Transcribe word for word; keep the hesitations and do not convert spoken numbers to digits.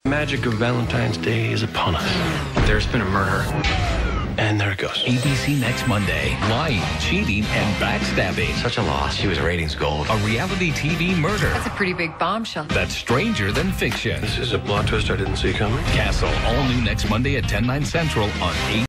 Magic of Valentine's Day is upon us. There's been a murder. And there it goes. A B C next Monday. Lying, cheating, and backstabbing. Such a loss. She was ratings gold. A reality T V murder. That's a pretty big bombshell. That's stranger than fiction. This is a plot twist I didn't see coming. Castle, all new next Monday at ten, nine Central on A B C.